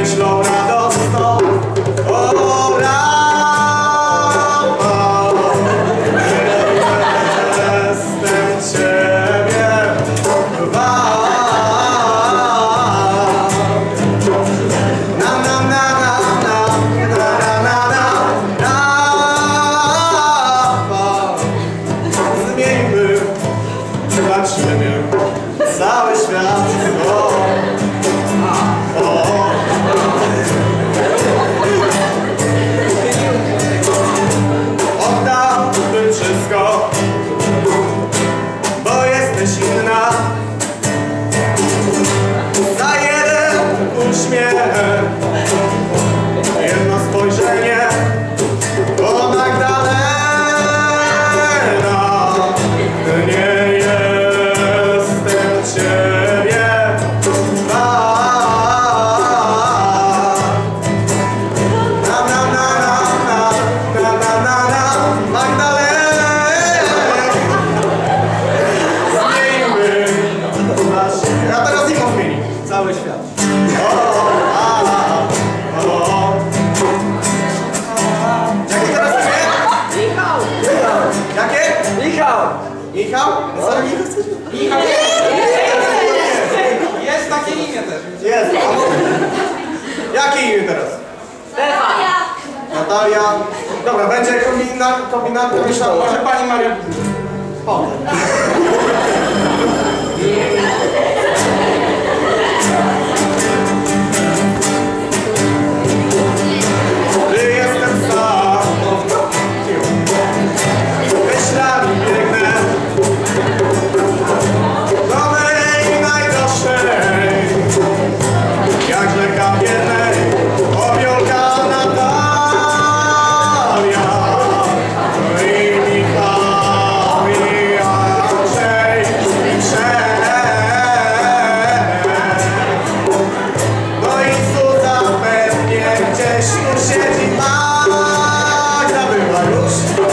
myślą radosną. O Rafał, jestem Ciebie wart. Na na na na na na na na na. Rafał, zmieńmy dla Ciebie cały świat. Oddałbym wszystko, bo jesteś inna. Za jeden uśmiech, jedno spojrzenie. O Magdalena, nie jestem Ciebie wart. Na na na na na na na na na. Magdalena, zmieńmy nasz... A teraz ich odmieni cały świat. Jakie teraz imię? Michał! Jakie? Michał! Michał? Michał! Jest takie imię też. Jest. Jakie imię teraz? Stefan! Natalia. Dobra, będzie kombinat. Może pani Maria. O. Gdy jestem sam, myślami biegnę do mej najdroższej, jak rzeka biednej, obiolka Natalia i Michał i Andrzej i no i Zuza pewnie gdzieś tu siedzi. Magda była już